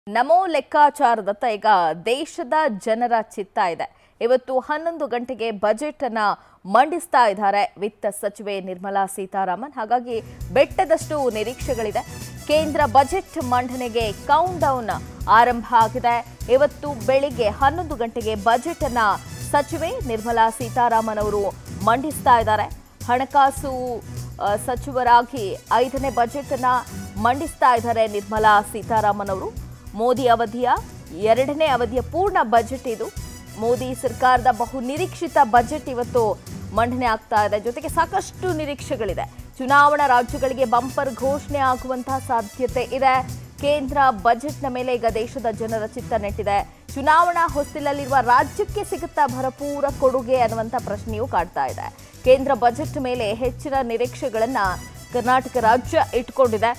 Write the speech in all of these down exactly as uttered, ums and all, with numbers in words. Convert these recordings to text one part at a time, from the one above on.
ನಮೋ ಲೆಕ್ಕಾಚಾರದತ್ತ ಈಗ ದೇಶದ ಜನರ ಚಿತ್ತ ಇದೆ. ಇವತ್ತು ಹನ್ನೊಂದು ಗಂಟೆಗೆ ಬಜೆಟ್ ಅನ್ನು ಮಂಡಿಸ್ತಾ ಇದ್ದಾರೆ ವಿತ್ತ ಸಚಿವೆ ನಿರ್ಮಲಾ ಸೀತಾರಾಮನ್. ಹಾಗಾಗಿ ಬೆಟ್ಟದಷ್ಟು ನಿರೀಕ್ಷೆಗಳಿದೆ. ಕೇಂದ್ರ ಬಜೆಟ್ ಮಂಡನೆಗೆ ಕೌಂಟ್ ಡೌನ್ ಆರಂಭ ಆಗಿದೆ. ಇವತ್ತು ಬೆಳಿಗ್ಗೆ ಹನ್ನೊಂದು ಗಂಟೆಗೆ ಬಜೆಟ್ ಅನ್ನು ಸಚಿವೆ ನಿರ್ಮಲಾ ಸೀತಾರಾಮನ್ ಅವರು ಮಂಡಿಸ್ತಾ ಇದ್ದಾರೆ. ಹಣಕಾಸು ಸಚಿವರಾಗಿ ಐದನೇ ಬಜೆಟ್ ಅನ್ನು ಮಂಡಿಸ್ತಾ ಇದ್ದಾರೆ ನಿರ್ಮಲಾ ಸೀತಾರಾಮನ್ ಅವರು. ಮೋದಿ ಅವಧಿಯ ಎರಡನೇ ಅವಧಿಯ ಪೂರ್ಣ ಬಜೆಟ್ ಇದು. ಮೋದಿ ಸರ್ಕಾರದ ಬಹು ನಿರೀಕ್ಷಿತ ಬಜೆಟ್ ಇವತ್ತು ಮಂಡನೆ ಆಗ್ತಾ ಇದೆ. ಜೊತೆಗೆ ಸಾಕಷ್ಟು ನಿರೀಕ್ಷೆಗಳಿದೆ. ಚುನಾವಣಾ ರಾಜ್ಯಗಳಿಗೆ ಬಂಪರ್ ಘೋಷಣೆ ಆಗುವಂತಹ ಸಾಧ್ಯತೆ ಇದೆ. ಕೇಂದ್ರ ಬಜೆಟ್ನ ಮೇಲೆ ಈಗ ದೇಶದ ಜನರ ಚಿತ್ತ ನೆಟ್ಟಿದೆ. ಚುನಾವಣಾ ಹೊಸ್ತಿಲಲ್ಲಿರುವ ರಾಜ್ಯಕ್ಕೆ ಸಿಗುತ್ತಾ ಭರಪೂರ ಕೊಡುಗೆ ಅನ್ನುವಂಥ ಪ್ರಶ್ನೆಯೂ ಕಾಡ್ತಾ ಇದೆ. ಕೇಂದ್ರ ಬಜೆಟ್ ಮೇಲೆ ಹೆಚ್ಚಿನ ನಿರೀಕ್ಷೆಗಳನ್ನ ಕರ್ನಾಟಕ ರಾಜ್ಯ ಇಟ್ಕೊಂಡಿದೆ.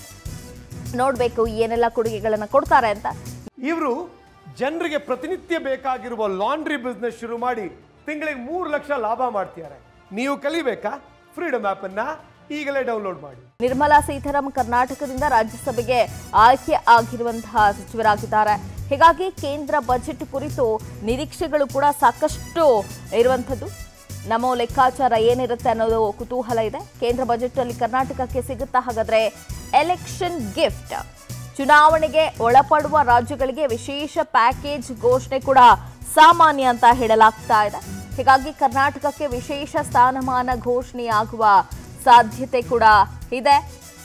ನೋಡಬೇಕು ಏನೆಲ್ಲ ಕೊಡುಗೆಗಳನ್ನು ಕೊಡ್ತಾರೆ ಅಂತ. ಇವರು ಜನರಿಗೆ ಪ್ರತಿನಿತ್ಯ ಬೇಕಾಗಿರುವ ಲಾಂಡ್ರಿ ಬಿಸ್ನೆಸ್ ಶುರು ಮಾಡಿ ತಿಂಗಳಿಗೆ ಮೂರು ಲಕ್ಷ ಲಾಭ ಮಾಡ್ತಿದ್ದಾರೆ. ನೀವು ಕಲಿಬೇಕಾ? ಫ್ರೀಡಮ್ ಆಪ್ ಅನ್ನ ಈಗಲೇ ಡೌನ್ಲೋಡ್ ಮಾಡಿ. ನಿರ್ಮಲಾ ಸೀತಾರಾಮನ್ ಕರ್ನಾಟಕದಿಂದ ರಾಜ್ಯಸಭೆಗೆ ಆಯ್ಕೆ ಆಗಿರುವಂತಹ ಸಚಿವರಾಗಿದ್ದಾರೆ. ಹೀಗಾಗಿ ಕೇಂದ್ರ ಬಜೆಟ್ ಕುರಿತು ನಿರೀಕ್ಷೆಗಳು ಕೂಡ ಸಾಕಷ್ಟು ಇರುವಂಥದ್ದು. ನಮೋ ಲೆಕ್ಕಾಚಾರ ಏನಿರುತ್ತೆ ಅನ್ನೋದು ಕುತೂಹಲ ಇದೆ. ಕೇಂದ್ರ ಬಜೆಟ್ ಅಲ್ಲಿ ಕರ್ನಾಟಕಕ್ಕೆ ಸಿಗುತ್ತಾ ಹಾಗಾದ್ರೆ ಎಲೆಕ್ಷನ್ ಗಿಫ್ಟ್? ಚುನಾವಣೆಗೆ ಒಳಪಡುವ ರಾಜ್ಯಗಳಿಗೆ ವಿಶೇಷ ಪ್ಯಾಕೇಜ್ ಘೋಷಣೆ ಕೂಡ ಸಾಮಾನ್ಯ ಅಂತ ಹೇಳಲಾಗ್ತಾ ಇದೆ. ಹೀಗಾಗಿ ಕರ್ನಾಟಕಕ್ಕೆ ವಿಶೇಷ ಸ್ಥಾನಮಾನ ಘೋಷಣೆಯಾಗುವ ಸಾಧ್ಯತೆ ಕೂಡ ಇದೆ.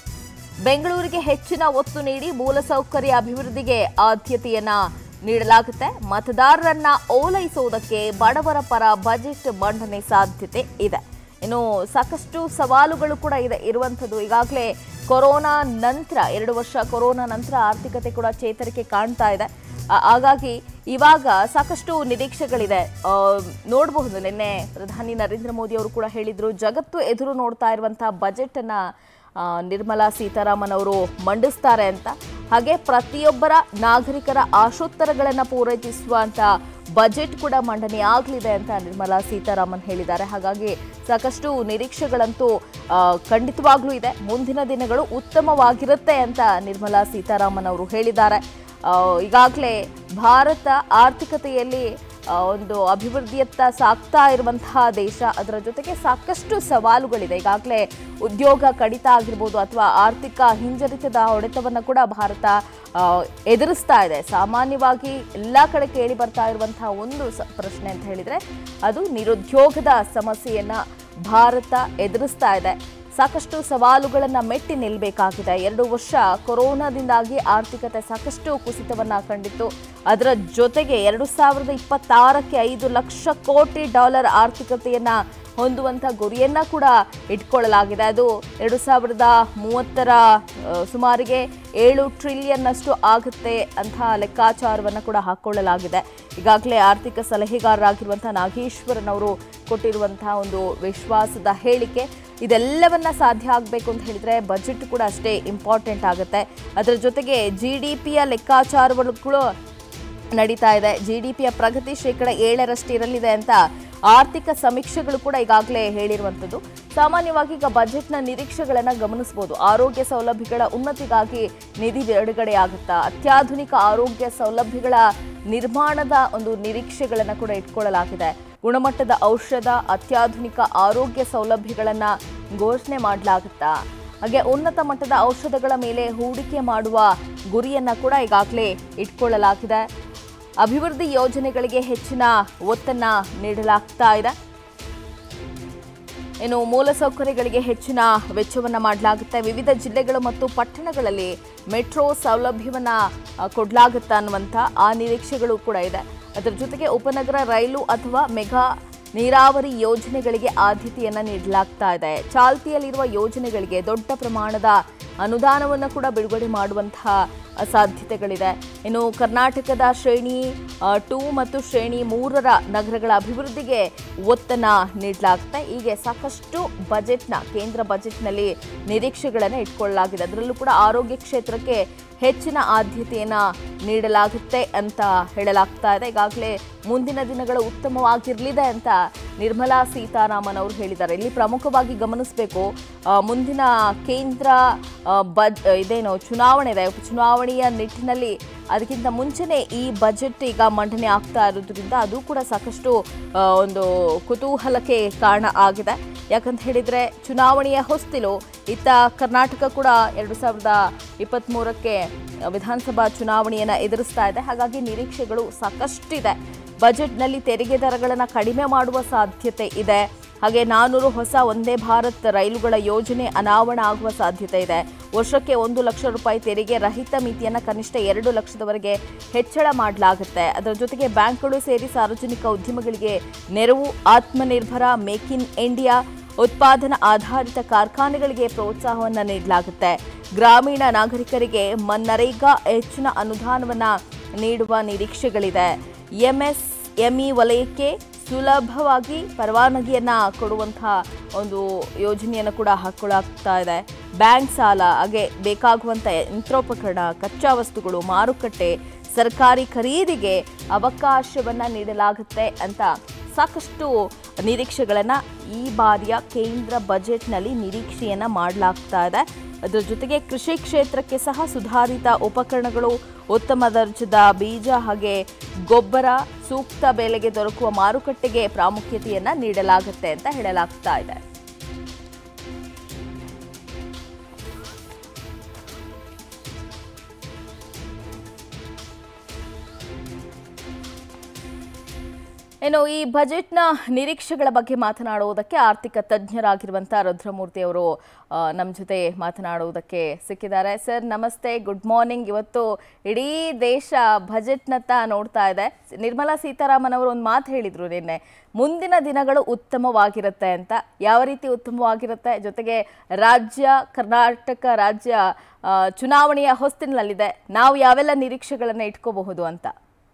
ಬೆಂಗಳೂರಿಗೆ ಹೆಚ್ಚಿನ ಒತ್ತು ನೀಡಿ ಮೂಲಸೌಕರ್ಯ ಅಭಿವೃದ್ಧಿಗೆ ಆದ್ಯತೆಯನ್ನ ನೀಡಲಾಗುತ್ತೆ. ಮತದಾರರನ್ನ ಓಲೈಸುವುದಕ್ಕೆ ಬಡವರ ಪರ ಬಜೆಟ್ ಮಂಡನೆ ಸಾಧ್ಯತೆ ಇದೆ. ಇನ್ನು ಸಾಕಷ್ಟು ಸವಾಲುಗಳು ಕೂಡ ಇದೆ ಇರುವಂಥದ್ದು. ಈಗಾಗಲೇ ಕೊರೋನಾ ನಂತರ ಎರಡು ವರ್ಷ ಕೊರೋನಾ ನಂತರ ಆರ್ಥಿಕತೆ ಕೂಡ ಚೇತರಿಕೆ ಕಾಣ್ತಾ ಇದೆ. ಹಾಗಾಗಿ ಇವಾಗ ಸಾಕಷ್ಟು ನಿರೀಕ್ಷೆಗಳಿದೆ. ನೋಡಬಹುದು, ನಿನ್ನೆ ಪ್ರಧಾನಿ ನರೇಂದ್ರ ಮೋದಿ ಅವರು ಕೂಡ ಹೇಳಿದ್ರು, ಜಗತ್ತು ಎದುರು ನೋಡ್ತಾ ಇರುವಂತಹ ಬಜೆಟ್ ಅನ್ನ ನಿರ್ಮಲಾ ಸೀತಾರಾಮನ್ ಅವರು ಮಂಡಿಸ್ತಾರೆ ಅಂತ. ಹಾಗೆ ಪ್ರತಿಯೊಬ್ಬರ ನಾಗರಿಕರ ಆಶೋತ್ತರಗಳನ್ನು ಪೂರೈಸುವಂತ ಬಜೆಟ್ ಕೂಡ ಮಂಡನೆ ಆಗಲಿದೆ ಅಂತ ನಿರ್ಮಲಾ ಸೀತಾರಾಮನ್ ಹೇಳಿದ್ದಾರೆ. ಹಾಗಾಗಿ ಸಾಕಷ್ಟು ನಿರೀಕ್ಷೆಗಳಂತೂ ಖಂಡಿತವಾಗ್ಲೂ ಇದೆ. ಮುಂದಿನ ದಿನಗಳು ಉತ್ತಮವಾಗಿರುತ್ತೆ ಅಂತ ನಿರ್ಮಲಾ ಸೀತಾರಾಮನ್ ಅವರು ಹೇಳಿದ್ದಾರೆ. ಈಗಾಗಲೇ ಭಾರತ ಆರ್ಥಿಕತೆಯಲ್ಲಿ ಒಂದು ಅಭಿವೃದ್ಧಿಯತ್ತ ಸಾಗ್ತಾ ಇರುವಂತಹ ದೇಶ. ಅದರ ಜೊತೆಗೆ ಸಾಕಷ್ಟು ಸವಾಲುಗಳಿದೆ. ಈಗಾಗಲೇ ಉದ್ಯೋಗ ಕಡಿತ ಆಗಿರ್ಬೋದು ಅಥವಾ ಆರ್ಥಿಕ ಹಿಂಜರಿತದ ಹೊಡೆತವನ್ನು ಕೂಡ ಭಾರತ ಎದುರಿಸ್ತಾ ಇದೆ. ಸಾಮಾನ್ಯವಾಗಿ ಎಲ್ಲ ಕಡೆ ಕೇಳಿ ಬರ್ತಾ ಇರುವಂತಹ ಒಂದು ಪ್ರಶ್ನೆ ಅಂತ ಹೇಳಿದ್ರೆ ಅದು ನಿರುದ್ಯೋಗದ ಸಮಸ್ಯೆಯನ್ನ ಭಾರತ ಎದುರಿಸ್ತಾ ಇದೆ. ಸಾಕಷ್ಟು ಸವಾಲುಗಳನ್ನು ಮೆಟ್ಟಿ ನಿಲ್ಲಬೇಕಾಗಿದೆ. ಎರಡು ವರ್ಷ ಕೊರೋನಾದಿಂದಾಗಿ ಆರ್ಥಿಕತೆ ಸಾಕಷ್ಟು ಕುಸಿತವನ್ನ ಕಂಡಿತ್ತು. ಅದರ ಜೊತೆಗೆ ಎರಡು ಸಾವಿರದ ಇಪ್ಪತ್ತಾರಕ್ಕೆ ಐದು ಲಕ್ಷ ಕೋಟಿ ಡಾಲರ್ ಆರ್ಥಿಕತೆಯನ್ನ ಹೊಂದುವಂಥ ಗುರಿಯನ್ನ ಕೂಡ ಇಟ್ಕೊಳ್ಳಲಾಗಿದೆ. ಅದು ಎರಡು ಸಾವಿರದ ಮೂವತ್ತರ ಸುಮಾರಿಗೆ ಏಳು ಟ್ರಿಲಿಯನ್ ಅಷ್ಟು ಆಗುತ್ತೆ ಅಂತ ಲೆಕ್ಕಾಚಾರವನ್ನು ಕೂಡ ಹಾಕೊಳ್ಳಲಾಗಿದೆ. ಈಗಾಗಲೇ ಆರ್ಥಿಕ ಸಲಹೆಗಾರರಾಗಿರುವಂತಹ ನಾಗೇಶ್ವರನ್ ಅವರು ಕೊಟ್ಟಿರುವಂತಹ ಒಂದು ವಿಶ್ವಾಸದ ಹೇಳಿಕೆ. ಇದೆಲ್ಲವನ್ನ ಸಾಧ್ಯ ಆಗಬೇಕು ಅಂತ ಹೇಳಿದ್ರೆ ಬಜೆಟ್ ಕೂಡ ಅಷ್ಟೇ ಇಂಪಾರ್ಟೆಂಟ್ ಆಗುತ್ತೆ. ಅದರ ಜೊತೆಗೆ ಜಿ ಡಿ ಪಿಯ ಲೆಕ್ಕಾಚಾರಗಳು ನಡೀತಾ ಇದೆ. ಜಿ ಡಿ ಪಿಯ ಪ್ರಗತಿ ಶೇಕಡ ಏಳರಷ್ಟು ಇರಲಿದೆ ಅಂತ ಆರ್ಥಿಕ ಸಮೀಕ್ಷೆಗಳು ಕೂಡ ಈಗಾಗಲೇ ಹೇಳಿರುವಂಥದ್ದು. ಸಾಮಾನ್ಯವಾಗಿ ಈಗ ಬಜೆಟ್ನ ನಿರೀಕ್ಷೆಗಳನ್ನು ಗಮನಿಸಬಹುದು. ಆರೋಗ್ಯ ಸೌಲಭ್ಯಗಳ ಉನ್ನತಿಗಾಗಿ ನಿಧಿ ಬಿಡುಗಡೆ ಆಗುತ್ತಾ, ಅತ್ಯಾಧುನಿಕ ಆರೋಗ್ಯ ಸೌಲಭ್ಯಗಳ ನಿರ್ಮಾಣದ ಒಂದು ನಿರೀಕ್ಷೆಗಳನ್ನು ಕೂಡ ಇಟ್ಕೊಳ್ಳಲಾಗಿದೆ. ಗುಣಮಟ್ಟದ ಔಷಧ, ಅತ್ಯಾಧುನಿಕ ಆರೋಗ್ಯ ಸೌಲಭ್ಯಗಳನ್ನು ಘೋಷಣೆ ಮಾಡಲಾಗುತ್ತಾ, ಹಾಗೆ ಉನ್ನತ ಮಟ್ಟದ ಔಷಧಗಳ ಮೇಲೆ ಹೂಡಿಕೆ ಮಾಡುವ ಗುರಿಯನ್ನ ಕೂಡ ಈಗಾಗಲೇ ಇಟ್ಕೊಳ್ಳಲಾಗಿದೆ. ಅಭಿವೃದ್ಧಿ ಯೋಜನೆಗಳಿಗೆ ಹೆಚ್ಚಿನ ಒತ್ತನ್ನ ನೀಡಲಾಗ್ತಾ ಇದೆ. ಇನ್ನು ಮೂಲಸೌಕರ್ಯಗಳಿಗೆ ಹೆಚ್ಚಿನ ವೆಚ್ಚವನ್ನು ಮಾಡಲಾಗುತ್ತೆ. ವಿವಿಧ ಜಿಲ್ಲೆಗಳು ಮತ್ತು ಪಟ್ಟಣಗಳಲ್ಲಿ ಮೆಟ್ರೋ ಸೌಲಭ್ಯವನ್ನ ಕೊಡಲಾಗುತ್ತಾ ಅನ್ನುವಂಥ ಆ ನಿರೀಕ್ಷೆಗಳು ಕೂಡ ಇದೆ. ಅದರ ಜೊತೆಗೆ ಉಪನಗರ ರೈಲು ಅಥವಾ ಮೆಗಾ ನೀರಾವರಿ ಯೋಜನೆಗಳಿಗೆ ಆದ್ಯತೆಯನ್ನು ನೀಡಲಾಗ್ತಾ ಇದೆ. ಚಾಲ್ತಿಯಲ್ಲಿರುವ ಯೋಜನೆಗಳಿಗೆ ದೊಡ್ಡ ಪ್ರಮಾಣದ ಅನುದಾನವನ್ನು ಕೂಡ ಬಿಡುಗಡೆ ಮಾಡುವಂತಹ ಸಾಧ್ಯತೆಗಳಿದೆ. ಇನ್ನು ಕರ್ನಾಟಕದ ಶ್ರೇಣಿ ಟೂ ಮತ್ತು ಶ್ರೇಣಿ ಮೂರರ ನಗರಗಳ ಅಭಿವೃದ್ಧಿಗೆ ಒತ್ತನ್ನು ನೀಡಲಾಗುತ್ತೆ. ಹೀಗೆ ಸಾಕಷ್ಟು ಬಜೆಟ್ನ ಕೇಂದ್ರ ಬಜೆಟ್ನಲ್ಲಿ ನಿರೀಕ್ಷೆಗಳನ್ನು ಇಟ್ಕೊಳ್ಳಲಾಗಿದೆ. ಅದರಲ್ಲೂ ಕೂಡ ಆರೋಗ್ಯ ಕ್ಷೇತ್ರಕ್ಕೆ ಹೆಚ್ಚಿನ ಆದ್ಯತೆಯನ್ನು ನೀಡಲಾಗುತ್ತೆ ಅಂತ ಹೇಳಲಾಗ್ತಾ ಇದೆ. ಈಗಾಗಲೇ ಮುಂದಿನ ದಿನಗಳು ಉತ್ತಮವಾಗಿರಲಿದೆ ಅಂತ ನಿರ್ಮಲಾ ಸೀತಾರಾಮನ್ ಅವರು ಹೇಳಿದ್ದಾರೆ. ಇಲ್ಲಿ ಪ್ರಮುಖವಾಗಿ ಗಮನಿಸಬೇಕು, ಮುಂದಿನ ಕೇಂದ್ರ ಬಜ್ ಇದೇನು ಚುನಾವಣೆ ಇದೆ, ಚುನಾವಣೆ ಚುನಾವಣೆಯ ನಿಟ್ಟಿನಲ್ಲಿ ಅದಕ್ಕಿಂತ ಮುಂಚೆನೇ ಈ ಬಜೆಟ್ ಈಗ ಮಂಡನೆ ಆಗ್ತಾ ಇರೋದ್ರಿಂದ ಅದು ಕೂಡ ಸಾಕಷ್ಟು ಒಂದು ಕುತೂಹಲಕ್ಕೆ ಕಾರಣ ಆಗಿದೆ. ಯಾಕಂತ ಹೇಳಿದರೆ ಚುನಾವಣೆಯ ಹೊಸ್ತಿಲು ಇತ್ತ ಕರ್ನಾಟಕ ಕೂಡ ಎರಡು ಸಾವಿರದ ಇಪ್ಪತ್ತ್ಮೂರಕ್ಕೆ ವಿಧಾನಸಭಾ ಚುನಾವಣೆಯನ್ನು ಎದುರಿಸ್ತಾ ಇದೆ. ಹಾಗಾಗಿ ನಿರೀಕ್ಷೆಗಳು ಸಾಕಷ್ಟಿದೆ. ಬಜೆಟ್ನಲ್ಲಿ ತೆರಿಗೆ ದರಗಳನ್ನು ಕಡಿಮೆ ಮಾಡುವ ಸಾಧ್ಯತೆ ಇದೆ. ಹಾಗೆ ನಾನ್ನೂರು ಹೊಸ ವಂದೇ ಭಾರತ್ ರೈಲುಗಳ ಯೋಜನೆ ಅನಾವರಣ ಆಗುವ ಸಾಧ್ಯತೆ ಇದೆ. ವರ್ಷಕ್ಕೆ ಒಂದು ಲಕ್ಷ ರೂಪಾಯಿ ತೆರಿಗೆ ರಹಿತ ಮಿತಿಯನ್ನು ಕನಿಷ್ಠ ಎರಡು ಲಕ್ಷದವರೆಗೆ ಹೆಚ್ಚಳ ಮಾಡಲಾಗುತ್ತೆ. ಅದರ ಜೊತೆಗೆ ಬ್ಯಾಂಕ್ಗಳು ಸೇರಿ ಸಾರ್ವಜನಿಕ ಉದ್ಯಮಗಳಿಗೆ ನೆರವು, ಆತ್ಮನಿರ್ಭರ, ಮೇಕ್ ಇನ್ ಇಂಡಿಯಾ, ಉತ್ಪಾದನಾ ಆಧಾರಿತ ಕಾರ್ಖಾನೆಗಳಿಗೆ ಪ್ರೋತ್ಸಾಹವನ್ನು ನೀಡಲಾಗುತ್ತೆ. ಗ್ರಾಮೀಣ ನಾಗರಿಕರಿಗೆ ಮನ್ರೇಗಾ ಹೆಚ್ಚಿನ ಅನುದಾನವನ್ನು ನೀಡುವ ನಿರೀಕ್ಷೆಗಳಿದೆ. ಎಂಎಸ್ಎಂಇ ವಲಯಕ್ಕೆ ಸುಲಭವಾಗಿ ಪರವಾನಗಿಯನ್ನು ಕೊಡುವಂತಹ ಒಂದು ಯೋಜನೆಯನ್ನು ಕೂಡ ಹಾಕೊಳ್ಳಾಗ್ತಾ ಇದೆ. ಬ್ಯಾಂಕ್ ಸಾಲ, ಹಾಗೆ ಬೇಕಾಗುವಂಥ ಯಂತ್ರೋಪಕರಣ, ಕಚ್ಚಾ ವಸ್ತುಗಳು, ಮಾರುಕಟ್ಟೆ, ಸರ್ಕಾರಿ ಖರೀದಿಗೆ ಅವಕಾಶವನ್ನು ನೀಡಲಾಗುತ್ತೆ ಅಂತ ಸಾಕಷ್ಟು ನಿರೀಕ್ಷೆಗಳನ್ನು ಈ ಬಾರಿಯ ಕೇಂದ್ರ ಬಜೆಟ್ನಲ್ಲಿ ನಿರೀಕ್ಷೆಯನ್ನು ಮಾಡಲಾಗ್ತಾ ಇದೆ. ಅದರ ಜೊತೆಗೆ ಕೃಷಿ ಕ್ಷೇತ್ರಕ್ಕೆ ಸಹ ಸುಧಾರಿತ ಉಪಕರಣಗಳು, ಉತ್ತಮ ದರ್ಜದ ಬೀಜ ಹಾಗೆ ಗೊಬ್ಬರ ಸೂಕ್ತ ಬೆಲೆಗೆ ದೊರಕುವ ಮಾರುಕಟ್ಟೆಗೆ ಪ್ರಾಮುಖ್ಯತೆಯನ್ನು ನೀಡಲಾಗುತ್ತೆ ಅಂತ ಹೇಳಲಾಗ್ತಾ ಇದೆ. ಇನ್ನು ಈ ಬಜೆಟ್ನ ನಿರೀಕ್ಷೆಗಳ ಬಗ್ಗೆ ಮಾತನಾಡುವುದಕ್ಕೆ ಆರ್ಥಿಕ ತಜ್ಞರಾಗಿರುವಂಥ ರುದ್ರಮೂರ್ತಿ ಅವರು ನಮ್ಮ ಜೊತೆ ಮಾತನಾಡುವುದಕ್ಕೆ ಸಿಕ್ಕಿದ್ದಾರೆ. ಸರ್ ನಮಸ್ತೆ, ಗುಡ್ ಮಾರ್ನಿಂಗ್. ಇವತ್ತು ಇಡೀ ದೇಶ ಬಜೆಟ್ನತ್ತ ನೋಡ್ತಾ ಇದೆ. ನಿರ್ಮಲಾ ಸೀತಾರಾಮನ್ ಅವರು ಒಂದು ಮಾತು ಹೇಳಿದರು ನಿನ್ನೆ, ಮುಂದಿನ ದಿನಗಳು ಉತ್ತಮವಾಗಿರುತ್ತೆ ಅಂತ. ಯಾವ ರೀತಿ ಉತ್ತಮವಾಗಿರುತ್ತೆ? ಜೊತೆಗೆ ರಾಜ್ಯ ಕರ್ನಾಟಕ ರಾಜ್ಯ ಚುನಾವಣೆಯ ಹೊಸ್ತಿನಲ್ಲಿದೆ, ನಾವು ಯಾವೆಲ್ಲ ನಿರೀಕ್ಷೆಗಳನ್ನು ಇಟ್ಕೋಬಹುದು ಅಂತ?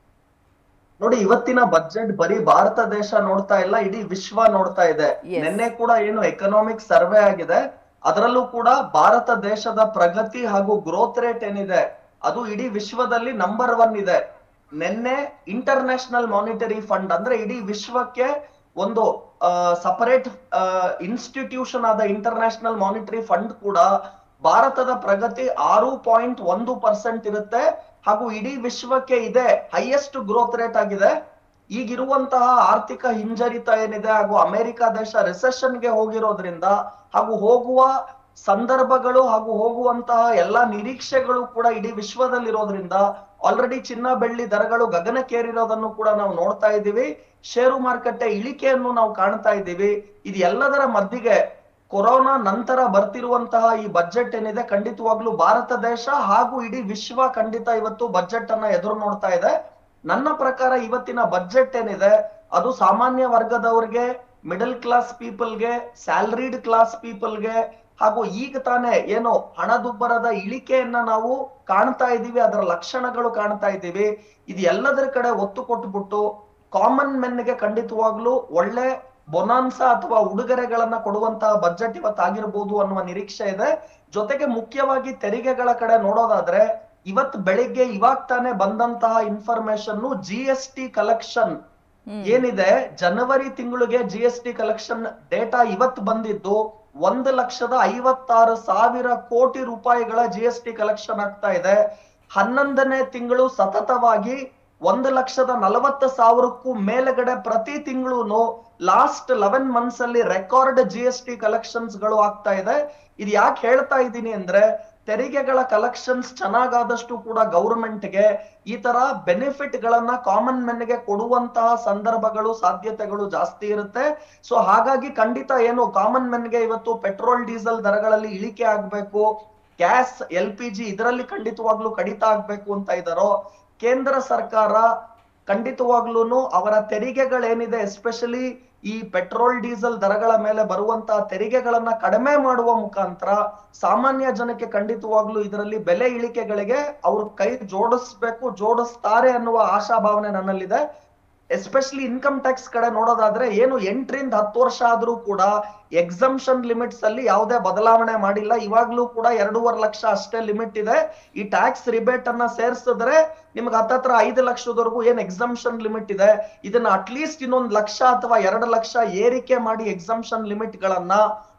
ನೋಡಿ, ಇವತ್ತಿನ ಬಜೆಟ್ ಬರೀ ಭಾರತ ದೇಶ ನೋಡ್ತಾ ಇಲ್ಲ, ಇಡೀ ವಿಶ್ವ ನೋಡ್ತಾ ಇದೆ. ನಿನ್ನೆ ಕೂಡ ಏನು ಎಕನಾಮಿಕ್ ಸರ್ವೆ ಆಗಿದೆ, ಅದರಲ್ಲೂ ಕೂಡ ಭಾರತ ದೇಶದ ಪ್ರಗತಿ ಹಾಗೂ ಗ್ರೋತ್ ರೇಟ್ ಏನಿದೆ ಅದು ಇಡೀ ವಿಶ್ವದಲ್ಲಿ ನಂಬರ್ ಒನ್ ಇದೆ. ನಿನ್ನೆ ಇಂಟರ್ ನ್ಯಾಷನಲ್ ಮಾನಿಟರಿ ಫಂಡ್ ಅಂದ್ರೆ ಇಡೀ ವಿಶ್ವಕ್ಕೆ ಒಂದು ಸಪರೇಟ್ ಇನ್ಸ್ಟಿಟ್ಯೂಷನ್ ಆದ ಇಂಟರ್ ನ್ಯಾಷನಲ್ ಮಾನಿಟರಿ ಫಂಡ್ ಕೂಡ ಭಾರತದ ಪ್ರಗತಿ ಆರು ಪಾಯಿಂಟ್ ಒಂದು ಪರ್ಸೆಂಟ್ ಇರುತ್ತೆ ಹಾಗೂ ಇಡೀ ವಿಶ್ವಕ್ಕೆ ಇದೆ ಹೈಯೆಸ್ಟ್ ಗ್ರೋತ್ ರೇಟ್ ಆಗಿದೆ. ಈಗಿರುವಂತಹ ಆರ್ಥಿಕ ಹಿಂಜರಿತ ಏನಿದೆ ಹಾಗೂ ಅಮೆರಿಕ ದೇಶ ರಿಸೆಷನ್ ಗೆ ಹೋಗಿರೋದ್ರಿಂದ ಹಾಗೂ ಹೋಗುವ ಸಂದರ್ಭಗಳು ಹಾಗೂ ಹೋಗುವಂತಹ ಎಲ್ಲಾ ನಿರೀಕ್ಷೆಗಳು ಕೂಡ ಇಡೀ ವಿಶ್ವದಲ್ಲಿರೋದ್ರಿಂದ ಆಲ್ರೆಡಿ ಚಿನ್ನ ಬೆಳ್ಳಿ ದರಗಳು ಗಗನಕ್ಕೇರಿರೋದನ್ನು ಕೂಡ ನಾವು ನೋಡ್ತಾ ಇದ್ದೀವಿ. ಷೇರು ಮಾರುಕಟ್ಟೆ ಇಳಿಕೆಯನ್ನು ನಾವು ಕಾಣ್ತಾ ಇದ್ದೀವಿ. ಇದು ಎಲ್ಲದರ ಮಧ್ಯೆ ಕೊರೋನಾ ನಂತರ ಬರ್ತಿರುವಂತಹ ಈ ಬಜೆಟ್ ಏನಿದೆ ಖಂಡಿತವಾಗ್ಲೂ ಭಾರತ ದೇಶ ಹಾಗೂ ಇಡೀ ವಿಶ್ವ ಖಂಡಿತ ಇವತ್ತು ಬಜೆಟ್ ಅನ್ನ ಎದುರು ನೋಡ್ತಾ ಇದೆ. ನನ್ನ ಪ್ರಕಾರ ಇವತ್ತಿನ ಬಜೆಟ್ ಏನಿದೆ ಅದು ಸಾಮಾನ್ಯ ವರ್ಗದವ್ರಿಗೆ, ಮಿಡಲ್ ಕ್ಲಾಸ್ ಪೀಪಲ್ಗೆ, ಸ್ಯಾಲರಿಡ್ ಕ್ಲಾಸ್ ಪೀಪಲ್ಗೆ ಹಾಗೂ ಈಗ ತಾನೇ ಏನು ಹಣದುಬ್ಬರದ ಇಳಿಕೆಯನ್ನ ನಾವು ಕಾಣ್ತಾ ಇದ್ದೀವಿ, ಅದರ ಲಕ್ಷಣಗಳು ಕಾಣ್ತಾ ಇದ್ದೀವಿ. ಇದು ಎಲ್ಲದರ ಕಡೆ ಒತ್ತು ಕೊಟ್ಬಿಟ್ಟು ಕಾಮನ್ ಮೆನ್ಗೆ ಖಂಡಿತವಾಗ್ಲೂ ಒಳ್ಳೆ ಬೊನಾನ್ಸಾ ಅಥವಾ ಉಡುಗೊರೆಗಳನ್ನ ಕೊಡುವಂತಹ ಬಜೆಟ್ ಇವತ್ತಾಗಿರ್ಬೋದು ಅನ್ನುವ ನಿರೀಕ್ಷೆ ಇದೆ. ಜೊತೆಗೆ ಮುಖ್ಯವಾಗಿ ತೆರಿಗೆಗಳ ಕಡೆ ನೋಡೋದಾದ್ರೆ ಇವತ್ ಬೆಳಿಗ್ಗೆ ಇವಾಗ ತಾನೇ ಬಂದಂತಹ information G S T collection ಏನಿದೆ, ಜನವರಿ ತಿಂಗಳಿಗೆ G S T collection data ಇವತ್ತು ಬಂದಿದ್ದು ಒಂದು ಲಕ್ಷದ ಐವತ್ತಾರು ಸಾವಿರ ಕೋಟಿ ರೂಪಾಯಿಗಳ ಜಿ ಎಸ್ ಟಿ ಕಲೆಕ್ಷನ್ ಆಗ್ತಾ ಇದೆ. ಹನ್ನೊಂದನೇ ತಿಂಗಳು ಸತತವಾಗಿ ಒಂದು ಲಕ್ಷದ ನಲವತ್ತು ಸಾವಿರಕ್ಕೂ ಮೇಲ್ಗಡೆ ಪ್ರತಿ ತಿಂಗಳು ಲಾಸ್ಟ್ ಲೆವೆನ್ ಮಂತ್ಸ್ ಅಲ್ಲಿ record G S T collections ಗಳು ಆಗ್ತಾ ಇದೆ. ಇದು ಯಾಕೆ ಹೇಳ್ತಾ ಇದ್ದೀನಿ ಅಂದ್ರೆ ತೆರಿಗೆಗಳ ಕಲೆಕ್ಷನ್ಸ್ ಚೆನ್ನಾಗಾದಷ್ಟು ಕೂಡ ಗೌರ್ಮೆಂಟ್ಗೆ ಈ ತರ ಬೆನಿಫಿಟ್ ಗಳನ್ನ ಕಾಮನ್ ಮೆನ್ ಗೆ ಕೊಡುವಂತಹ ಸಂದರ್ಭಗಳು ಸಾಧ್ಯತೆಗಳು ಜಾಸ್ತಿ ಇರುತ್ತೆ. ಸೊ ಹಾಗಾಗಿ ಖಂಡಿತ ಏನು ಕಾಮನ್ ಮೆನ್ ಗೆ ಇವತ್ತು ಪೆಟ್ರೋಲ್ ಡೀಸೆಲ್ ದರಗಳಲ್ಲಿ ಇಳಿಕೆ ಆಗ್ಬೇಕು, ಗ್ಯಾಸ್ ಎಲ್ ಪಿ ಜಿ ಇದರಲ್ಲಿ ಖಂಡಿತವಾಗ್ಲೂ ಕಡಿತ ಆಗ್ಬೇಕು ಅಂತ ಇದ್ದಾರೋ, ಕೇಂದ್ರ ಸರ್ಕಾರ ಖಂಡಿತವಾಗ್ಲೂ ಅವರ ತೆರಿಗೆಗಳೇನಿದೆ ಎಸ್ಪೆಷಲಿ ಈ ಪೆಟ್ರೋಲ್ ಡೀಸೆಲ್ ದರಗಳ ಮೇಲೆ ಬರುವಂತಹ ತೆರಿಗೆಗಳನ್ನ ಕಡಿಮೆ ಮಾಡುವ ಮುಖಾಂತರ ಸಾಮಾನ್ಯ ಜನಕ್ಕೆ ಖಂಡಿತವಾಗ್ಲೂ ಇದರಲ್ಲಿ ಬೆಲೆ ಇಳಿಕೆಗಳಿಗೆ ಅವರು ಕೈ ಜೋಡಿಸ್ಬೇಕು, ಜೋಡಿಸ್ತಾರೆ ಅನ್ನುವ ಆಶಾಭಾವನೆ ನನ್ನಲ್ಲಿದೆ. ಎಸ್ಪೆಷಲಿ ಇನ್ಕಮ್ ಟ್ಯಾಕ್ಸ್ ಕಡೆ ನೋಡೋದಾದ್ರೆ ಏನು ಎಂಟರಿಂದ ಹತ್ತು ವರ್ಷ ಆದ್ರೂ ಕೂಡ ಎಕ್ಸಂಪ್ಷನ್ ಲಿಮಿಟ್ಸ್ ಅಲ್ಲಿ ಯಾವುದೇ ಬದಲಾವಣೆ ಮಾಡಿಲ್ಲ. ಇವಾಗ್ಲೂ ಕೂಡ ಎರಡೂವರೆ ಲಕ್ಷ ಅಷ್ಟೇ ಲಿಮಿಟ್ ಇದೆ. ಈ ಟ್ಯಾಕ್ಸ್ ರಿಬೇಟ್ ಅನ್ನ ಸೇರಿಸಿದ್ರೆ ನಿಮ್ಗೆ ಹತ್ತತ್ರ ಐದು ಲಕ್ಷದವರೆಗೂ ಏನ್ ಎಕ್ಸಂಪ್ಷನ್ ಲಿಮಿಟ್ ಇದೆ, ಇದನ್ನ ಅಟ್ಲೀಸ್ಟ್ ಇನ್ನೊಂದು ಲಕ್ಷ ಅಥವಾ ಎರಡು ಲಕ್ಷ ಏರಿಕೆ ಮಾಡಿ ಎಕ್ಸಂಪ್ಷನ್ ಲಿಮಿಟ್ ಗಳನ್ನ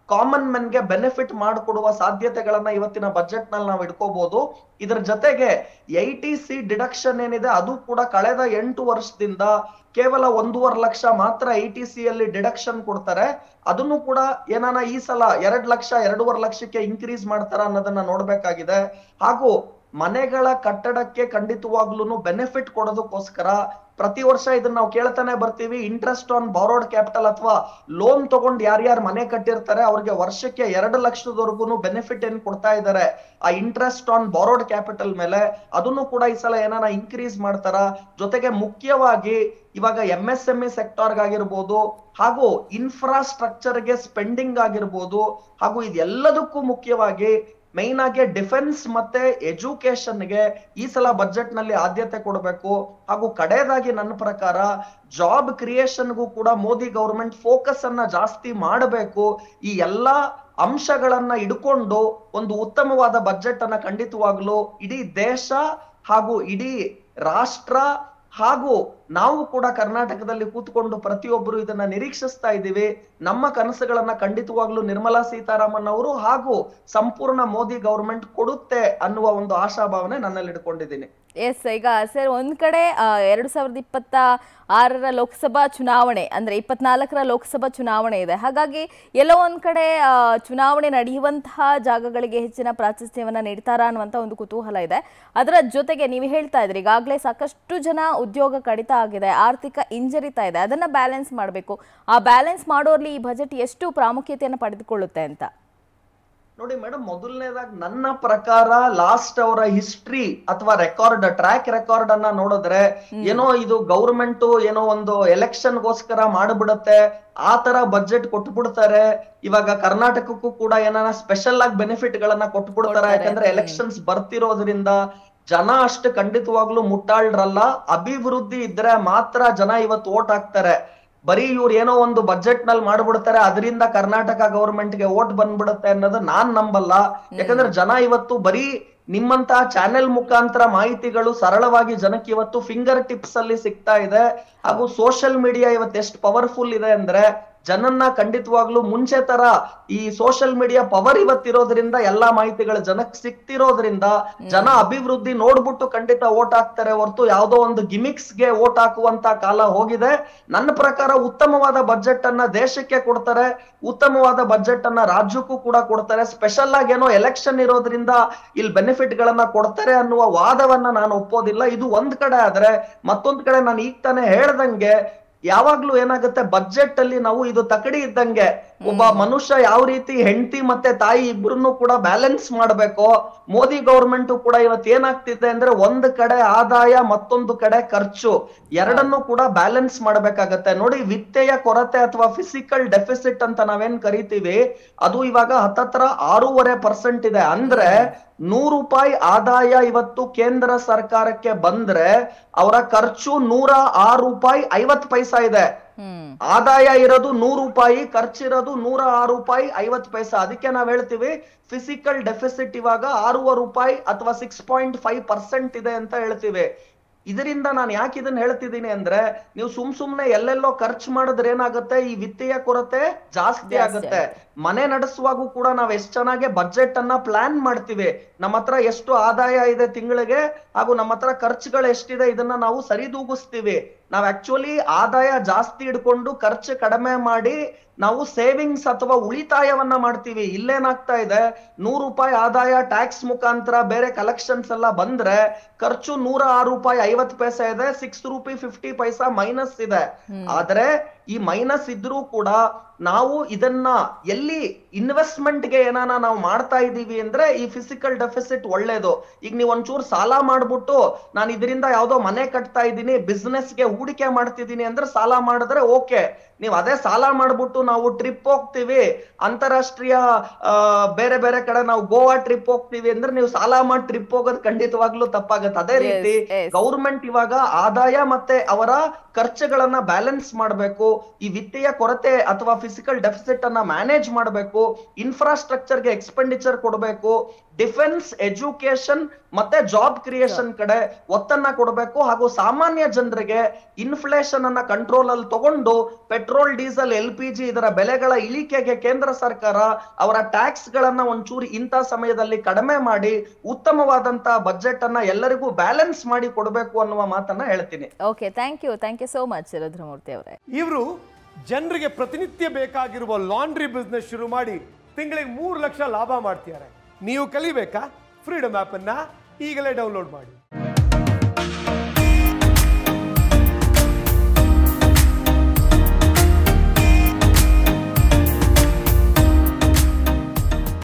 ಕಾಮನ್ ಮೆನ್ ಗೆ ಬೆನಿಫಿಟ್ ಮಾಡಿಕೊಡುವ ಸಾಧ್ಯತೆಗಳನ್ನ ಇವತ್ತಿನ ಬಜೆಟ್ ನಲ್ಲಿ ನಾವು ಇಟ್ಕೋಬಹುದು. ಇದರ ಜೊತೆಗೆ ಐ ಟಿ ಸಿ ಡಿಡಕ್ಷನ್ ಏನಿದೆ ಅದು ಕೂಡ ಕಳೆದ ಎಂಟು ವರ್ಷದಿಂದ ಕೇವಲ ಒಂದೂವರೆ ಲಕ್ಷ ಮಾತ್ರ ಐ ಟಿ ಸಿ ಅಲ್ಲಿ ಡಿಡಕ್ಷನ್ ಕೊಡ್ತಾರೆ. ಅದನ್ನು ಕೂಡ ಏನಾನ ಈ ಸಲ ಎರಡ್ ಲಕ್ಷ ಎರಡೂವರೆ ಲಕ್ಷಕ್ಕೆ ಇನ್ಕ್ರೀಸ್ ಮಾಡ್ತಾರ ಅನ್ನೋದನ್ನ ನೋಡ್ಬೇಕಾಗಿದೆ. ಹಾಗೂ ಮನೆಗಳ ಕಟ್ಟಡಕ್ಕೆ ಖಂಡಿತವಾಗ್ಲೂ ಬೆನಿಫಿಟ್ ಕೊಡೋದಕ್ಕೋಸ್ಕರ ಪ್ರತಿ ವರ್ಷ ಇದನ್ನ ನಾವು ಕೇಳ್ತಾನೆ ಬರ್ತೀವಿ. ಇಂಟ್ರೆಸ್ಟ್ ಆನ್ ಬಾರೋಡ್ ಕ್ಯಾಪಿಟಲ್ ಅಥವಾ ಲೋನ್ ತಗೊಂಡ್ ಯಾರ್ಯಾರು ಮನೆ ಕಟ್ಟಿರ್ತಾರೆ ಅವ್ರಿಗೆ ವರ್ಷಕ್ಕೆ ಎರಡು ಲಕ್ಷದವರೆಗೂ ಬೆನಿಫಿಟ್ ಏನ್ ಕೊಡ್ತಾ ಇದ್ದಾರೆ ಆ ಇಂಟ್ರೆಸ್ಟ್ ಆನ್ ಬಾರೋಡ್ ಕ್ಯಾಪಿಟಲ್ ಮೇಲೆ, ಅದನ್ನು ಕೂಡ ಈ ಸಲ ಏನಾನ ಇನ್ಕ್ರೀಸ್ ಮಾಡ್ತಾರ. ಜೊತೆಗೆ ಮುಖ್ಯವಾಗಿ ಇವಾಗ M S M E sector ಆಗಿರ್ಬೋದು ಹಾಗೂ ಇನ್ಫ್ರಾಸ್ಟ್ರಕ್ಚರ್ಗೆ ಸ್ಪೆಂಡಿಂಗ್ ಆಗಿರ್ಬೋದು ಹಾಗೂ ಇದೆಲ್ಲದಕ್ಕೂ ಮುಖ್ಯವಾಗಿ ಮೈನ್ ಆಗಿ ಡಿಫೆನ್ಸ್ ಮತ್ತೆ ಎಜುಕೇಶನ್ಗೆ ಈ ಸಲ ಬಜೆಟ್ ನಲ್ಲಿ ಆದ್ಯತೆ ಕೊಡಬೇಕು. ಹಾಗೂ ಕಡೆಯದಾಗಿ ನನ್ನ ಪ್ರಕಾರ ಜಾಬ್ ಕ್ರಿಯೇಷನ್ಗೂ ಕೂಡ ಮೋದಿ ಗವರ್ಮೆಂಟ್ ಫೋಕಸ್ ಅನ್ನ ಜಾಸ್ತಿ ಮಾಡಬೇಕು. ಈ ಎಲ್ಲಾ ಅಂಶಗಳನ್ನ ಇಡ್ಕೊಂಡು ಒಂದು ಉತ್ತಮವಾದ ಬಜೆಟ್ ಅನ್ನ ಖಂಡಿತವಾಗ್ಲು ಇಡೀ ದೇಶ ಹಾಗೂ ಇಡೀ ರಾಷ್ಟ್ರ ಹಾಗೂ ನಾವು ಕೂಡ ಕರ್ನಾಟಕದಲ್ಲಿ ಕೂತ್ಕೊಂಡು ಪ್ರತಿಯೊಬ್ಬರು ಇದನ್ನ ನಿರೀಕ್ಷಿಸ್ತಾ ಇದ್ದೀವಿ. ನಮ್ಮ ಕನಸುಗಳನ್ನ ಖಂಡಿತವಾಗ್ಲೂ ನಿರ್ಮಲಾ ಸೀತಾರಾಮನ್ ಅವರು ಹಾಗೂ ಸಂಪೂರ್ಣ ಮೋದಿ ಗವರ್ಮೆಂಟ್ ಕೊಡುತ್ತೆ ಅನ್ನುವ ಒಂದು ಆಶಾಭಾವನೆ ನನ್ನಲ್ಲಿ ಇಟ್ಕೊಂಡಿದ್ದೀನಿ. ಎಸ್, ಈಗ ಸರ್ ಒಂದ್ ಕಡೆ ಎರಡು ಸಾವಿರದ ಇಪ್ಪತ್ತ ಆರರ ಲೋಕಸಭಾ ಚುನಾವಣೆ ಅಂದ್ರೆ ಇಪ್ಪತ್ನಾಲ್ಕರ ಲೋಕಸಭಾ ಚುನಾವಣೆ ಇದೆ. ಹಾಗಾಗಿ ಎಲ್ಲೋ ಒಂದ್ ಕಡೆ ಚುನಾವಣೆ ನಡೆಯುವಂತಹ ಜಾಗಗಳಿಗೆ ಹೆಚ್ಚಿನ ಪ್ರಾಶಸ್ತ್ಯವನ್ನ ನೀಡ್ತಾರಾ ಅನ್ನುವಂಥ ಒಂದು ಕುತೂಹಲ ಇದೆ. ಅದರ ಜೊತೆಗೆ ನೀವು ಹೇಳ್ತಾ ಇದ್ರಿ ಈಗಾಗಲೇ ಸಾಕಷ್ಟು ಜನ ಉದ್ಯೋಗ ಕಡಿತ ಆಗಿದೆ, ಆರ್ಥಿಕ ಹಿಂಜರಿತಾ ಇದೆ, ಅದನ್ನ ಬ್ಯಾಲೆನ್ಸ್ ಮಾಡಬೇಕು. ಆ ಬ್ಯಾಲೆನ್ಸ್ ಮಾಡೋರ್ಲಿ ಈ ಬಜೆಟ್ ಎಷ್ಟು ಪ್ರಾಮುಖ್ಯತೆಯನ್ನು ಪಡೆದುಕೊಳ್ಳುತ್ತೆ ಅಂತ ನೋಡಿ ಮೇಡಮ್, ಮೊದಲನೇದಾಗಿ ನನ್ನ ಪ್ರಕಾರ ಲಾಸ್ಟ್ ಅವರ ಹಿಸ್ಟ್ರಿ ಅಥವಾ ರೆಕಾರ್ಡ್ ಟ್ರ್ಯಾಕ್ ರೆಕಾರ್ಡ್ ಅನ್ನ ನೋಡಿದ್ರೆ ಏನೋ ಇದು ಗೌರ್ಮೆಂಟ್ ಏನೋ ಒಂದು ಎಲೆಕ್ಷನ್ ಗೋಸ್ಕರ ಮಾಡ್ಬಿಡುತ್ತೆ ಆ ತರ ಬಜೆಟ್ ಕೊಟ್ಬಿಡ್ತಾರೆ. ಇವಾಗ ಕರ್ನಾಟಕಕ್ಕೂ ಕೂಡ ಏನಾನ ಸ್ಪೆಷಲ್ ಆಗಿ ಬೆನಿಫಿಟ್ ಗಳನ್ನ ಕೊಟ್ಬಿಡ್ತಾರೆ. ಯಾಕಂದ್ರೆ ಎಲೆಕ್ಷನ್ಸ್ ಬರ್ತಿರೋದ್ರಿಂದ ಜನ ಅಷ್ಟು ಖಂಡಿತವಾಗ್ಲೂ ಮುಟ್ಟಾಳ್ರಲ್ಲ. ಅಭಿವೃದ್ಧಿ ಇದ್ರೆ ಮಾತ್ರ ಜನ ಇವತ್ತು ವೋಟ್ ಹಾಕ್ತಾರೆ. ಬರೀ ಇವ್ರು ಏನೋ ಒಂದು ಬಜೆಟ್ ನಲ್ಲಿ ಮಾಡ್ಬಿಡ್ತಾರೆ ಅದರಿಂದ ಕರ್ನಾಟಕ ಗವರ್ಮೆಂಟ್ ಗೆ ವೋಟ್ ಬಂದ್ಬಿಡುತ್ತೆ ಅನ್ನೋದು ನಾನ್ ನಂಬಲ್ಲ. ಯಾಕಂದ್ರೆ ಜನ ಇವತ್ತು ಬರೀ ನಿಮ್ಮಂತ ಚಾನೆಲ್ ಮುಖಾಂತರ ಮಾಹಿತಿಗಳು ಸರಳವಾಗಿ ಜನಕ್ಕೆ ಇವತ್ತು ಫಿಂಗರ್ ಟಿಪ್ಸ್ ಅಲ್ಲಿ ಸಿಗ್ತಾ ಇದೆ. ಹಾಗೂ ಸೋಷಿಯಲ್ ಮೀಡಿಯಾ ಇವತ್ತು ಎಷ್ಟು ಪವರ್ಫುಲ್ ಇದೆ ಅಂದ್ರೆ ಜನನ್ನ ಖಂಡಿತವಾಗ್ಲೂ ಮುಂಚೆ ತರ ಈ ಸೋಷಿಯಲ್ ಮೀಡಿಯಾ ಪವರ್ ಇವತ್ತಿರೋದ್ರಿಂದ ಎಲ್ಲಾ ಮಾಹಿತಿಗಳು ಜನಕ್ಕೆ ಸಿಕ್ತಿರೋದ್ರಿಂದ ಜನ ಅಭಿವೃದ್ಧಿ ನೋಡ್ಬಿಟ್ಟು ಖಂಡಿತ ವೋಟ್ ಹಾಕ್ತಾರೆ ಹೊರತು ಯಾವ್ದೋ ಒಂದು ಗಿಮಿಕ್ಸ್ ಗೆ ವೋಟ್ ಹಾಕುವಂತ ಕಾಲ ಹೋಗಿದೆ. ನನ್ನ ಪ್ರಕಾರ ಉತ್ತಮವಾದ ಬಜೆಟ್ ಅನ್ನ ದೇಶಕ್ಕೆ ಕೊಡ್ತಾರೆ, ಉತ್ತಮವಾದ ಬಜೆಟ್ ಅನ್ನ ರಾಜ್ಯಕ್ಕೂ ಕೂಡ ಕೊಡ್ತಾರೆ. ಸ್ಪೆಷಲ್ ಆಗಿ ಏನೋ ಎಲೆಕ್ಷನ್ ಇರೋದ್ರಿಂದ ಇಲ್ಲಿ ಬೆನಿಫಿಟ್ ಗಳನ್ನ ಕೊಡ್ತಾರೆ ಅನ್ನುವ ವಾದವನ್ನ ನಾನು ಒಪ್ಪೋದಿಲ್ಲ. ಇದು ಒಂದ್ ಕಡೆ ಆದ್ರೆ ಮತ್ತೊಂದ್ ಕಡೆ ನಾನು ಈಗ ತಾನೇ ಹೇಳ್ದಂಗೆ ಯಾವಾಗ್ಲೂ ಏನಾಗುತ್ತೆ ಬಜೆಟ್ ಅಲ್ಲಿ ನಾವು ಇದು ತಕಡಿ ಇದ್ದಂಗೆ ಒಬ್ಬ ಮನುಷ್ಯ ಯಾವ ರೀತಿ ಹೆಂಡತಿ ಮತ್ತೆ ತಾಯಿ ಇಬ್ರು ಕೂಡ ಬ್ಯಾಲೆನ್ಸ್ ಮಾಡ್ಬೇಕು. ಮೋದಿ ಗವರ್ಮೆಂಟ್ ಕೂಡ ಇವತ್ತು ಏನಾಗ್ತಿದೆ ಅಂದ್ರೆ ಒಂದ್ ಕಡೆ ಆದಾಯ ಮತ್ತೊಂದು ಕಡೆ ಖರ್ಚು ಎರಡನ್ನೂ ಕೂಡ ಬ್ಯಾಲೆನ್ಸ್ ಮಾಡ್ಬೇಕಾಗತ್ತೆ. ನೋಡಿ, ವಿತ್ತೀಯ ಕೊರತೆ ಅಥವಾ ಫಿಸಿಕಲ್ ಡೆಫಿಸಿಟ್ ಅಂತ ನಾವೇನ್ ಕರಿತೀವಿ ಅದು ಇವಾಗ ಹತ್ತತ್ರ ಆರೂವರೆ ಪರ್ಸೆಂಟ್ ಇದೆ. ಅಂದ್ರೆ ನೂರು ರೂಪಾಯಿ ಆದಾಯ ಇವತ್ತು ಕೇಂದ್ರ ಸರ್ಕಾರಕ್ಕೆ ಬಂದ್ರೆ ಅವರ ಖರ್ಚು ನೂರ ಆರು ರೂಪಾಯಿ ಐವತ್ ಪೈಸಾ ಇದೆ. ಆದಾಯ ಇರೋದು ನೂರು ರೂಪಾಯಿ, ಖರ್ಚಿರೋದು ನೂರ ಆರು ರೂಪಾಯಿ ಐವತ್ ಪೈಸಾ. ಅದಕ್ಕೆ ನಾವ್ ಹೇಳ್ತೀವಿ ಫಿಸಿಕಲ್ ಡೆಫಿಸಿಟ್ ಇವಾಗ ಆರೂವರೆ ರೂಪಾಯಿ ಅಥವಾ ಸಿಕ್ಸ್ ಪಾಯಿಂಟ್ ಫೈವ್ ಪರ್ಸೆಂಟ್ ಇದೆ ಅಂತ ಹೇಳ್ತೀವಿ. ಇದರಿಂದ ನಾನು ಯಾಕೆ ಇದನ್ನ ಹೇಳ್ತಿದ್ದೀನಿ ಅಂದ್ರೆ ನೀವು ಸುಮ್ ಸುಮ್ನೆ ಎಲ್ಲೆಲ್ಲೋ ಖರ್ಚು ಮಾಡಿದ್ರೆ ಏನಾಗುತ್ತೆ, ಈ ವಿತ್ತೀಯ ಕೊರತೆ ಜಾಸ್ತಿ ಆಗುತ್ತೆ. ಮನೆ ನಡೆಸುವಾಗೂ ಕೂಡ ನಾವ್ ಎಷ್ಟ್ ಚೆನ್ನಾಗಿ ಬಜೆಟ್ ಅನ್ನ ಪ್ಲಾನ್ ಮಾಡ್ತೀವಿ. ನಮ್ಮ ಹತ್ರ ಎಷ್ಟು ಆದಾಯ ಇದೆ ತಿಂಗಳಿಗೆ ಹಾಗೂ ನಮ್ಮ ಹತ್ರ ಖರ್ಚುಗಳು ಎಷ್ಟಿದೆ ಇದನ್ನ ನಾವು ಸರಿದೂಗಿಸ್ತೀವಿ. ನಾವ್ ಆಕ್ಚುಲಿ ಆದಾಯ ಜಾಸ್ತಿ ಇಡ್ಕೊಂಡು ಖರ್ಚು ಕಡಿಮೆ ಮಾಡಿ ನಾವು ಸೇವಿಂಗ್ಸ್ ಅಥವಾ ಉಳಿತಾಯವನ್ನ ಮಾಡ್ತೀವಿ. ಇಲ್ಲೇನಾಗ್ತಾ ಇದೆ, ನೂರು ರೂಪಾಯಿ ಆದಾಯ ಟ್ಯಾಕ್ಸ್ ಮುಖಾಂತರ ಬೇರೆ ಕಲೆಕ್ಷನ್ಸ್ ಎಲ್ಲ ಬಂದ್ರೆ ಖರ್ಚು ನೂರ ಆರು ರೂಪಾಯಿ ಐವತ್ ಪೈಸಾ ಇದೆ, six rupee fifty paisa minus ಇದೆ. ಆದ್ರೆ ಈ ಮೈನಸ್ ಇದ್ರೂ ಕೂಡ ನಾವು ಇದನ್ನ ಎಲ್ಲಿ ಇನ್ವೆಸ್ಟ್ಮೆಂಟ್ ಗೆ ಏನಾನ ನಾವು ಮಾಡ್ತಾ ಇದೀವಿ ಅಂದ್ರೆ ಈ ಫಿಸಿಕಲ್ ಡೆಫಿಸಿಟ್ ಒಳ್ಳೇದು. ಈಗ ನೀವು ಒಂಚೂರು ಸಾಲ ಮಾಡ್ಬಿಟ್ಟು ನಾನು ಇದರಿಂದ ಯಾವ್ದೋ ಮನೆ ಕಟ್ತಾ ಇದ್ದೀನಿ, ಬಿಸ್ನೆಸ್ ಗೆ ಹೂಡಿಕೆ ಮಾಡ್ತಿದ್ದೀನಿ ಅಂದ್ರೆ ಸಾಲ ಮಾಡಿದ್ರೆ ಓಕೆ. ನೀವು ಅದೇ ಸಾಲ ಮಾಡ್ಬಿಟ್ಟು ನಾವು ಟ್ರಿಪ್ ಹೋಗ್ತೀವಿ, ಅಂತಾರಾಷ್ಟ್ರೀಯ ಬೇರೆ ಬೇರೆ ಕಡೆ ನಾವು ಗೋವಾ ಟ್ರಿಪ್ ಹೋಗ್ತೀವಿ ಅಂದ್ರೆ ನೀವು ಸಾಲ ಮಾಡಿ ಟ್ರಿಪ್ ಹೋಗೋದು ಖಂಡಿತವಾಗ್ಲೂ ತಪ್ಪಾಗತ್ತೆ. ಅದೇ ರೀತಿ ಗೌರ್ಮೆಂಟ್ ಇವಾಗ ಆದಾಯ ಮತ್ತೆ ಅವರ ಖರ್ಚುಗಳನ್ನ ಬ್ಯಾಲೆನ್ಸ್ ಮಾಡಬೇಕು. ಈ ವಿತ್ತೀಯ ಕೊರತೆ ಅಥವಾ ಫಿಸಿಕಲ್ ಡೆಫಿಸಿಟ್ ಅನ್ನ ಮ್ಯಾನೇಜ್ ಮಾಡಬೇಕು. ಇನ್ಫ್ರಾಸ್ಟ್ರಕ್ಚರ್ ಗೆ ಎಕ್ಸ್ಪೆಂಡಿಚರ್ ಕೊಡಬೇಕು. ಡಿಫೆನ್ಸ್, ಎಜುಕೇಶನ್ ಮತ್ತೆ ಜಾಬ್ ಕ್ರಿಯೇಷನ್ ಕಡೆ ಒತ್ತನ್ನ ಕೊಡಬೇಕು. ಹಾಗೂ ಸಾಮಾನ್ಯ ಜನರಿಗೆ ಇನ್ಫ್ಲೇಷನ್ ಅನ್ನ ಕಂಟ್ರೋಲ್ ಅಲ್ಲಿ ತಗೊಂಡು petrol, diesel, L P G ಇದರ ಬೆಲೆಗಳ ಇಳಿಕೆಗೆ ಕೇಂದ್ರ ಸರ್ಕಾರ ಅವರ ಟ್ಯಾಕ್ಸ್ ಗಳನ್ನ ಒಂಚೂರು ಇಂಥ ಸಮಯದಲ್ಲಿ ಕಡಿಮೆ ಮಾಡಿ ಉತ್ತಮವಾದಂತಹ ಬಜೆಟ್ ಅನ್ನ ಎಲ್ಲರಿಗೂ ಬ್ಯಾಲೆನ್ಸ್ ಮಾಡಿ ಕೊಡಬೇಕು ಅನ್ನುವ ಮಾತನ್ನ ಹೇಳ್ತೀನಿ. Okay, thank you thank you so much Rudramurthy ಅವರೇ. ಇವರು ಜನರಿಗೆ ಪ್ರತಿನಿತ್ಯ ಬೇಕಾಗಿರುವ ಲಾಂಡ್ರಿ ಬಿಸ್ನೆಸ್ ಶುರು ಮಾಡಿ ತಿಂಗಳಿಗೆ ಮೂರು ಲಕ್ಷ ಲಾಭ ಮಾಡ್ತಿದ್ದಾರೆ. ನೀವು ಕಲಿಬೇಕಾ? ಫ್ರೀಡಮ್ ಆಪ್ ಅನ್ನ ಈಗಲೇ ಡೌನ್ಲೋಡ್ ಮಾಡಿ.